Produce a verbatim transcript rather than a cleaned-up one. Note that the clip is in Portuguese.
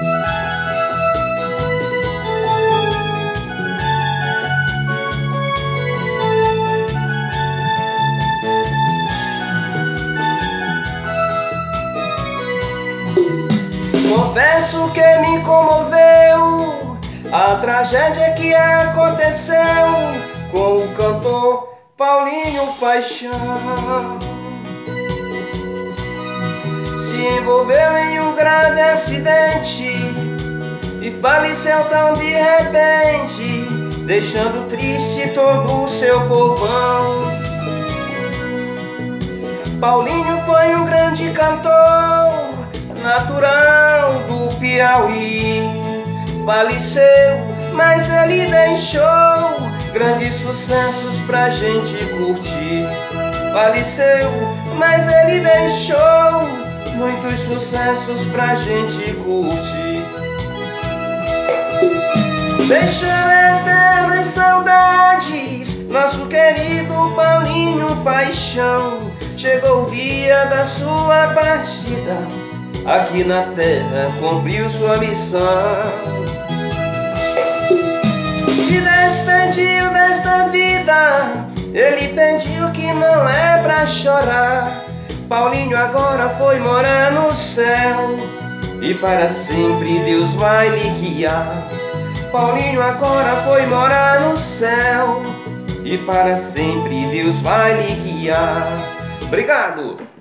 Confesso que me comoveu a tragédia que aconteceu com o cantor Paulinho Paixão. Se envolveu em um grave acidente e faleceu tão de repente, deixando triste todo o seu povão. Paulinho foi um grande cantor, natural do Piauí. Faleceu, mas ele deixou grandes sucessos pra gente curtir. Faleceu, mas ele deixou muitos sucessos pra gente curtir. Deixando eternas saudades nosso querido Paulinho Paixão. Chegou o dia da sua partida, aqui na terra cumpriu sua missão. Se despediu desta vida, ele pediu que não é pra chorar. Paulinho agora foi morar no céu e para sempre Deus vai lhe guiar. Paulinho agora foi morar no céu e para sempre Deus vai lhe guiar. Obrigado!